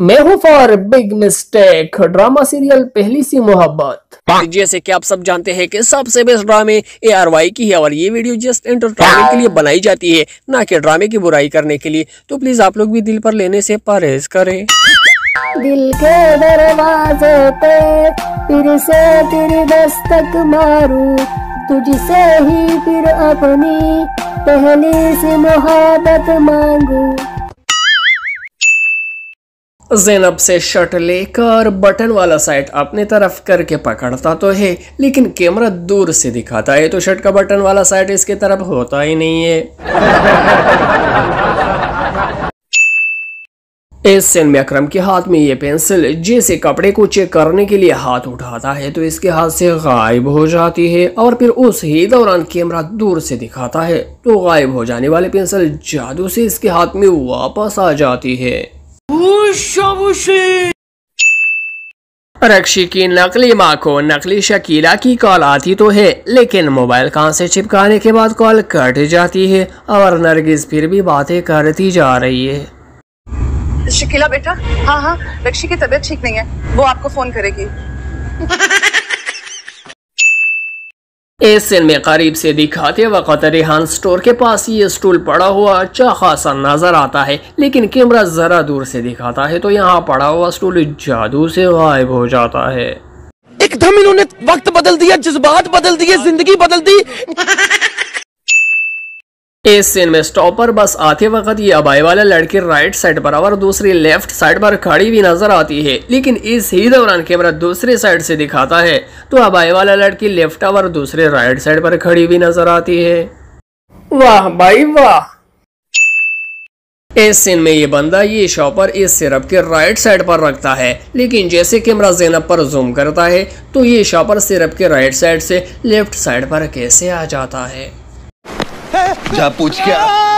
मैं हूँ for big mistake drama serial Pehli Si मोहब्बत। जैसे कि आप सब जानते हैं कि सबसे बेस्ट ड्रामे ARY की है और ये वीडियो जस्ट एंटरटेनमेंट के लिए बनाई जाती है, ना कि ड्रामे की बुराई करने के लिए। तो प्लीज आप लोग भी दिल पर लेने से परहेज करें। दिल के दरवाजे पे फिर से तेरी दस्तक मारूं, तुझसे ही फिर अपनी पहली सी मोहब्बत मांगू। ज़ैनब से शर्ट लेकर बटन वाला साइड अपने तरफ करके पकड़ता तो है, लेकिन कैमरा दूर से दिखाता है तो शर्ट का बटन वाला साइड इसके तरफ होता ही नहीं है। इस सीन में अकरम के हाथ में ये पेंसिल जैसे कपड़े को चेक करने के लिए हाथ उठाता है तो इसके हाथ से गायब हो जाती है और फिर उस ही दौरान कैमरा दूर से दिखाता है तो गायब हो जाने वाली पेंसिल जादू से इसके हाथ में वापस आ जाती है। रक्षी की नकली माँ को नकली शकीला की कॉल आती तो है, लेकिन मोबाइल कान से चिपकाने के बाद कॉल कट जाती है और नरगिस फिर भी बातें करती जा रही है। शकीला बेटा, हाँ, रक्षी की तबीयत ठीक नहीं है, वो आपको फोन करेगी। इस सीन में करीब से दिखाते वक्त रेहान स्टोर के पास ये स्टूल पड़ा हुआ अच्छा खासा नजर आता है, लेकिन कैमरा जरा दूर से दिखाता है तो यहाँ पड़ा हुआ स्टूल जादू से गायब हो जाता है। एकदम इन्होंने वक्त बदल दिया, जज्बात बदल दिए, जिंदगी बदल दी। इस सीन में स्टॉप पर बस आते वक्त ये अबाई वाला लड़की राइट साइड पर और दूसरी लेफ्ट साइड पर खड़ी भी नजर आती है, लेकिन इस ही दौरान कैमरा दूसरी साइड से दिखाता है तो अबाई वाला लड़की लेफ्ट और दूसरे राइट साइड पर खड़ी भी नजर आती है। वाह भाई वाह। इस सीन में ये बंदा ये शॉपर इस सिरप के राइट साइड पर रखता है, लेकिन जैसे कैमरा ज़ैनब पर जूम करता है तो ये शॉपर सिरप के राइट साइड से लेफ्ट साइड पर कैसे आ जाता है। जा पूछ क्या।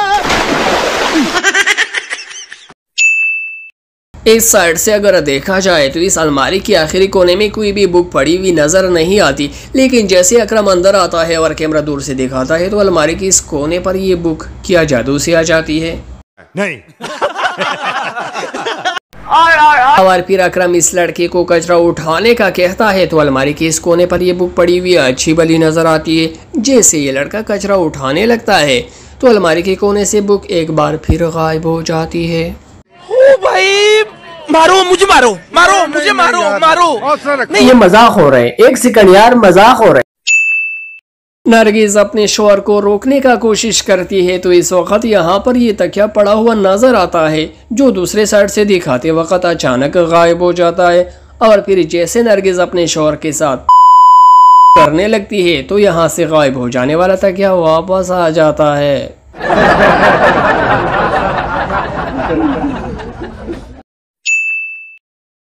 इस साइड से अगर देखा जाए तो इस अलमारी के आखिरी कोने में कोई भी बुक पड़ी हुई नजर नहीं आती, लेकिन जैसे अकरम अंदर आता है और कैमरा दूर से दिखाता है तो अलमारी के इस कोने पर ये बुक क्या जादू से आ जाती है। नहीं। और फिर अकरम इस लड़के को कचरा उठाने का कहता है तो अलमारी के इस कोने पर ये बुक पड़ी हुई अच्छी भली नजर आती है। जैसे ये लड़का कचरा उठाने लगता है तो अलमारी के कोने से बुक एक बार फिर गायब हो जाती है। ओ भाई, मारो मुझे, मारो मारो मुझे, मारो। नहीं, ये मजाक हो रहे हैं, एक सेकंड यार, मजाक हो रहे हैं। नरगिस अपने शोहर को रोकने का कोशिश करती है तो इस वक्त यहाँ पर ये तकिया पड़ा हुआ नजर आता है जो दूसरे साइड से दिखाते वक्त अचानक गायब हो जाता है और फिर जैसे नरगिस अपने शोहर के साथ करने लगती है तो यहाँ से गायब हो जाने वाला तकिया वापस आ जाता है।